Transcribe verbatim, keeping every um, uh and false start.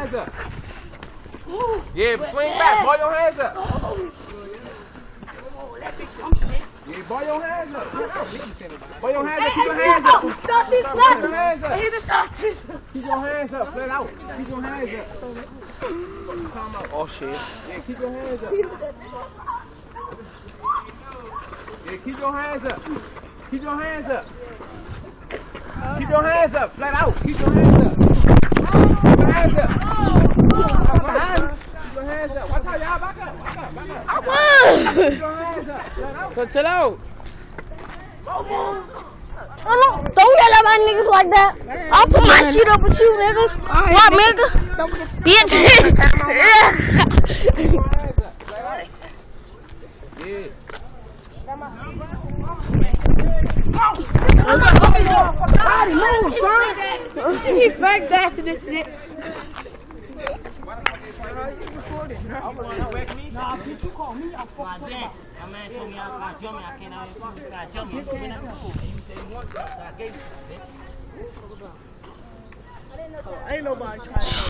hands up. Yeah, swing back. Boy your hands up. Yeah, boy your hands up. Boy your hands up. Keep your hands up. Sausage, Keep your hands up. Hit the sausage. Keep your hands up. Flat out. Keep your hands up. Oh shit. Yeah, keep your hands up. Yeah, keep your hands up. Keep your hands up. Keep your hands up. Flat out. Keep your hands up. Keep your hands up. Keep your hands up. Watch how y'all back up. Back up. Back up. I won. Keep your hands up. Flat out. So chill out. Don't, don't yell at my niggas like that. I'll put my shit up with you, nigga. What, nigga? Bitch. Yeah. Yeah. Body move, son. He faked that to this shit. Nah, bitch, you call me, I'll fuck you. My man told me I was jumping, I can't out here. I jumped me. You said you want to, so I gave you. Ain't nobody trying.